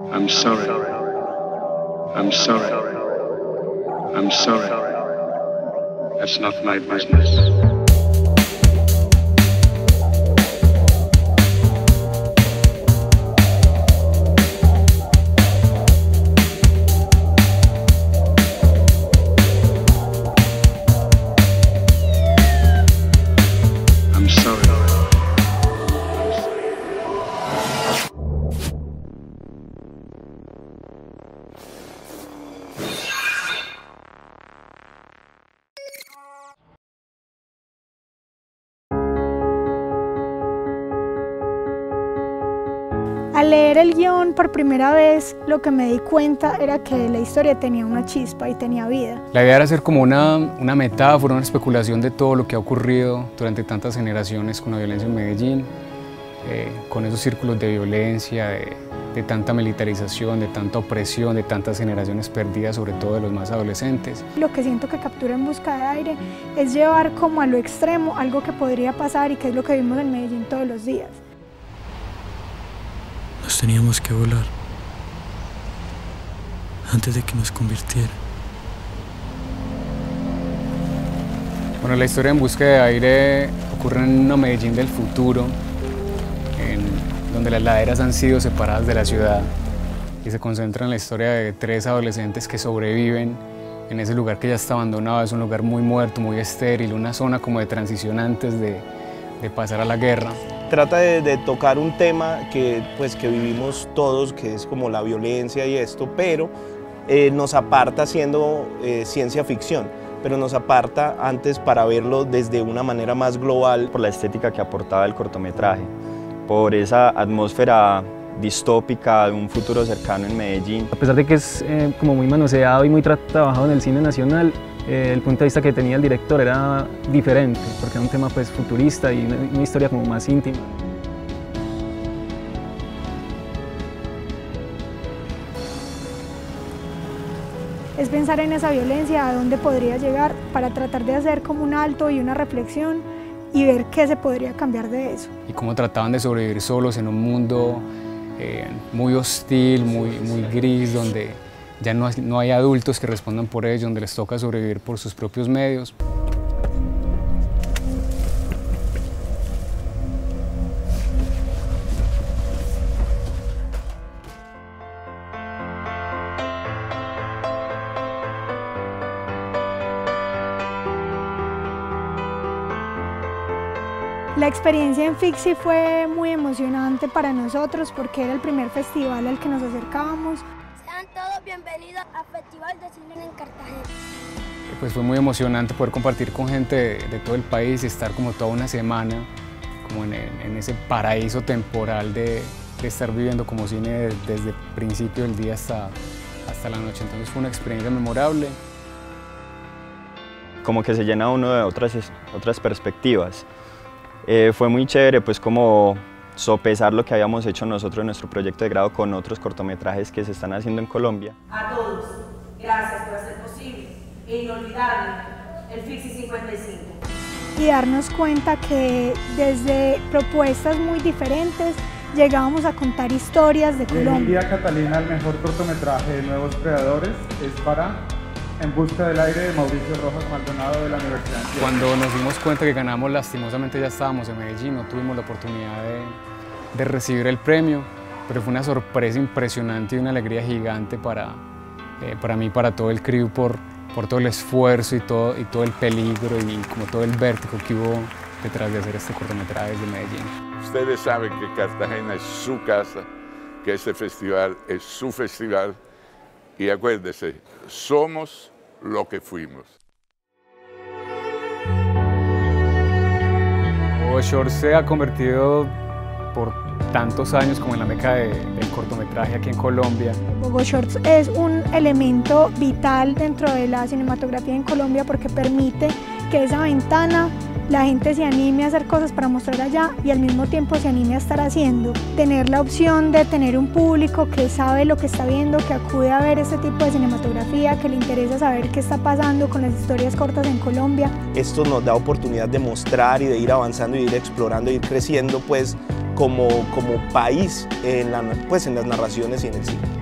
I'm sorry. I'm sorry. I'm sorry. That's not my business. Al leer el guión por primera vez, lo que me di cuenta era que la historia tenía una chispa y tenía vida. La idea era hacer como una metáfora, una especulación de todo lo que ha ocurrido durante tantas generaciones con la violencia en Medellín, con esos círculos de violencia, de tanta militarización, de tanta opresión, de tantas generaciones perdidas, sobre todo de los más adolescentes. Lo que siento que captura En Busca de Aire es llevar como a lo extremo algo que podría pasar y que es lo que vimos en Medellín todos los días. Nos teníamos que volar antes de que nos convirtiera. Bueno, la historia En Busca de Aire ocurre en una Medellín del futuro, donde las laderas han sido separadas de la ciudad y se concentra en la historia de 3 adolescentes que sobreviven en ese lugar que ya está abandonado. Es un lugar muy muerto, muy estéril, una zona como de transición antes de pasar a la guerra. Trata de tocar un tema que vivimos todos, que es como la violencia y esto, pero nos aparta siendo ciencia ficción, pero nos aparta antes para verlo desde una manera más global. Por la estética que aportaba el cortometraje, por esa atmósfera distópica de un futuro cercano en Medellín. A pesar de que es como muy manoseado y muy trabajado en el cine nacional, el punto de vista que tenía el director era diferente, porque era un tema pues futurista y una historia como más íntima. Es pensar en esa violencia, a dónde podría llegar, para tratar de hacer como un alto y una reflexión y ver qué se podría cambiar de eso. Y cómo trataban de sobrevivir solos en un mundo muy hostil, muy gris, donde ya no hay adultos que respondan por ellos, donde les toca sobrevivir por sus propios medios. La experiencia en FICSI fue muy emocionante para nosotros porque era el primer festival al que nos acercábamos. Sean todos bienvenidos al Festival de Cine en Cartagena. Pues fue muy emocionante poder compartir con gente de todo el país y estar como toda una semana como en ese paraíso temporal de estar viviendo como cine desde el principio del día hasta la noche. Entonces fue una experiencia memorable. Como que se llena uno de otras perspectivas. Fue muy chévere pues como sopesar lo que habíamos hecho nosotros en nuestro proyecto de grado con otros cortometrajes que se están haciendo en Colombia. A todos, gracias por hacer posible e inolvidable el FICSI 55. Y darnos cuenta que desde propuestas muy diferentes llegábamos a contar historias de Colombia. Catalina, el mejor cortometraje de Nuevos Creadores es para En Busca del Aire de Mauricio Rojas Maldonado de la Universidad de Antioquia. Cuando nos dimos cuenta que ganamos, lastimosamente ya estábamos en Medellín, no tuvimos la oportunidad de recibir el premio, pero fue una sorpresa impresionante y una alegría gigante para mí y para todo el crew por todo el esfuerzo y todo el peligro y como todo el vértigo que hubo detrás de hacer este cortometraje desde Medellín. Ustedes saben que Cartagena es su casa, que este festival es su festival. Y acuérdense, somos lo que fuimos. Bogo Shorts se ha convertido por tantos años como en la meca del cortometraje aquí en Colombia. Bogo Shorts es un elemento vital dentro de la cinematografía en Colombia porque permite que esa ventana la gente se anime a hacer cosas para mostrar allá y al mismo tiempo se anime a estar haciendo. Tener la opción de tener un público que sabe lo que está viendo, que acude a ver este tipo de cinematografía, que le interesa saber qué está pasando con las historias cortas en Colombia. Esto nos da oportunidad de mostrar y de ir avanzando y de ir explorando, de ir creciendo pues como país en las narraciones y en el cine.